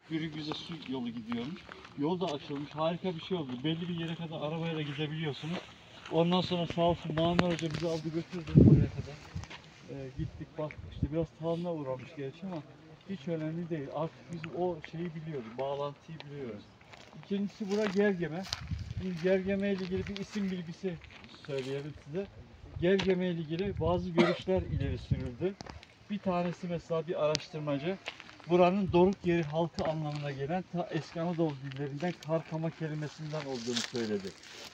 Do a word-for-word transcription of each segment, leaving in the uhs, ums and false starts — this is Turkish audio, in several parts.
Bürüngüze su yolu gidiyormuş. Yol da açılmış. Harika bir şey oldu. Belli bir yere kadar arabayla gidebiliyorsunuz. Ondan sonra sağ olsun Muammer Hoca bizi aldı götürdü buraya kadar. Ee, gittik baktık işte biraz tavanına uğramış gerçi ama hiç önemli değil. Artık biz o şeyi biliyoruz, bağlantıyı biliyoruz. İkincisi bura Gergeme. Biz Gergeme ile ilgili bir isim bilgisi söyleyelim size. Gergeme ile ilgili bazı görüşler ileri sürüldü. Bir tanesi mesela bir araştırmacı buranın doruk yeri halkı anlamına gelen ta eski Anadolu dillerinden karkama kelimesinden olduğunu söyledi.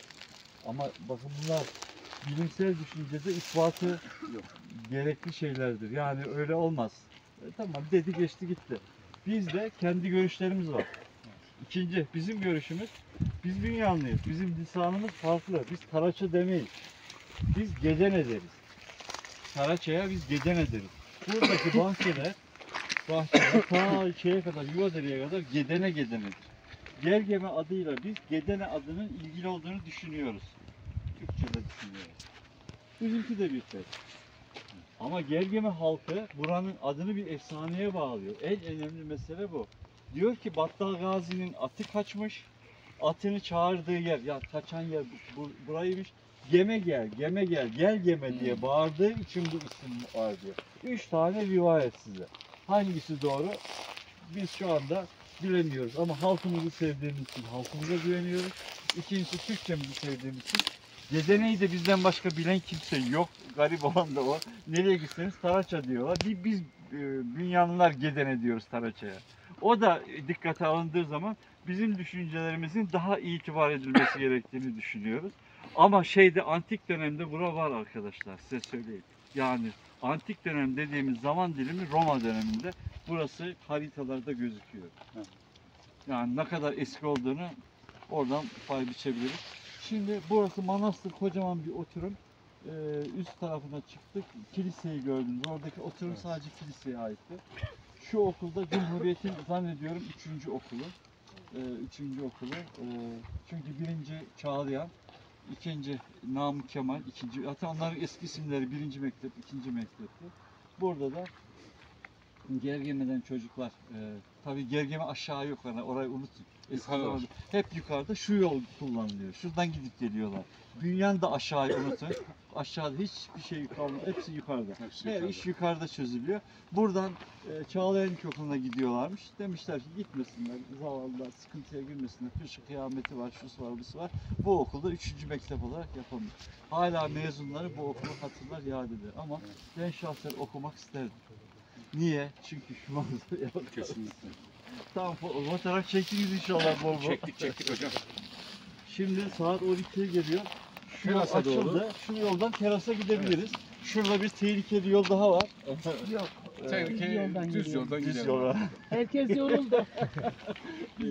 Ama bakın bunlar bilimsel düşüncede ispatı yok. Gerekli şeylerdir. Yani öyle olmaz. E, tamam dedi geçti gitti. Bizde kendi görüşlerimiz var. İkinci bizim görüşümüz, biz Bünyanlıyız. Bizim lisanımız farklı. Biz Taraça demeyiz. Biz Gedene deriz. Taraça'ya biz Gedene deriz. Buradaki bahçeler, bahçeler ta şeye kadar, Yuvadere'ye kadar Gedene Gedene'dir. Gergeme adıyla biz Gedene adının ilgili olduğunu düşünüyoruz. Türkçe'de düşünüyoruz. Bizimki de bir şey. Ama Gergeme halkı buranın adını bir efsaneye bağlıyor. En önemli mesele bu. Diyor ki Battal Gazi'nin atı kaçmış. Atını çağırdığı yer, ya kaçan yer bu, bu, buraymış. Geme gel, geme gel, gel geme diye bağırdığı için bu isim var diyor. Üç tane rivayet size. Hangisi doğru? Biz şu anda bilemiyoruz ama halkımızı sevdiğimiz için halkımıza güveniyoruz. İkincisi Türkçemizi sevdiğimiz için. Gedeneyi de bizden başka bilen kimse yok. Garip olan da o. Nereye gitseniz Taraça diyorlar. Bir biz e, Bünyanlılar Gedene diyoruz Taraça'ya. O da dikkate alındığı zaman bizim düşüncelerimizin daha itibar edilmesi gerektiğini düşünüyoruz. Ama şeyde antik dönemde bura var arkadaşlar, size söyleyeyim. Yani antik dönem dediğimiz zaman dilimi Roma döneminde burası haritalarda gözüküyor. Yani ne kadar eski olduğunu oradan pay biçebiliriz. Şimdi burası manastır, kocaman bir oturum. Ee, üst tarafına çıktık. Kiliseyi gördünüz. Oradaki oturum sadece kiliseye aitti. Şu okulda Cumhuriyet'in zannediyorum üçüncü okulu. Ee, üçüncü okulu. Ee, çünkü birinci Çağlayan, ikinci Namık Kemal, ikinci. Hatta onların eski isimleri birinci mektep, ikinci mektepti. Burada da Gergeme'den çocuklar, e, tabii Gergeme aşağı yok, yani orayı unutun. Yukarıda. Hep yukarıda şu yol kullanılıyor. Şuradan gidip geliyorlar. Bünyan da aşağıyı unutun. Aşağıda hiçbir şey kalmıyor. Hepsi yukarıda. Hepsi Her yukarıda. iş yukarıda çözülüyor. Buradan e, Çağlayan İlkokulu'na gidiyorlarmış. Demişler ki gitmesinler, zavallılar sıkıntıya girmesinler. Kışı kıyameti var, şusu var, busu var. Bu okulda üçüncü mektep olarak yapılmış. Hala mezunları bu okulu hatırlar, yad eder. Ama ben şahsen okumak isterdim. Niye? Çünkü şu manzara yok. Kesinlikle. Tamam, fotoğraf çektiniz inşallah bol bol. Çektik çektik hocam. Şimdi saat on ikiye geliyor. Şu yol Terasa açıldı. doğru. Şu yoldan terasa gidebiliriz. Şurada bir tehlikeli yol daha var. Yok. Tehlikeli yoldan düz gidiyorum. yoldan Düz gidelim. yola. Herkes yoruldu.